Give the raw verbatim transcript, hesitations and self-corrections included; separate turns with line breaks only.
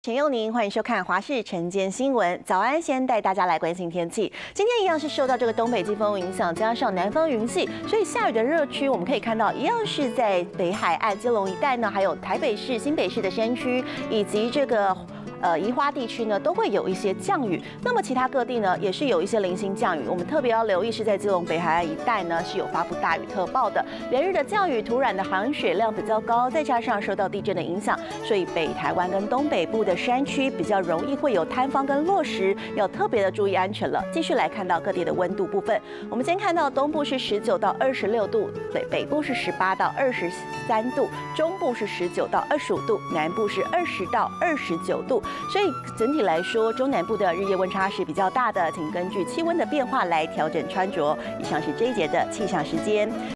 陈佑宁，欢迎收看华视晨间新闻。早安，先带大家来关心天气。今天一样是受到这个东北季风影响，加上南方云系，所以下雨的热区，我们可以看到一样是在北海岸、基隆一带呢，还有台北市、新北市的山区，以及这个。呃，宜花地区呢都会有一些降雨，那么其他各地呢也是有一些零星降雨。我们特别要留意是在基隆北海岸一带呢是有发布大雨特报的，连日的降雨，土壤的含水量比较高，再加上受到地震的影响，所以北台湾跟东北部的山区比较容易会有坍方跟落石，要特别的注意安全了。继续来看到各地的温度部分，我们先看到东部是十九到二十六度，北北部是十八到二十三度，中部是十九到二十五度，南部是二十到二十九度。所以整体来说，中南部的日夜温差是比较大的，请根据气温的变化来调整穿着。以上是这一节的气象时间。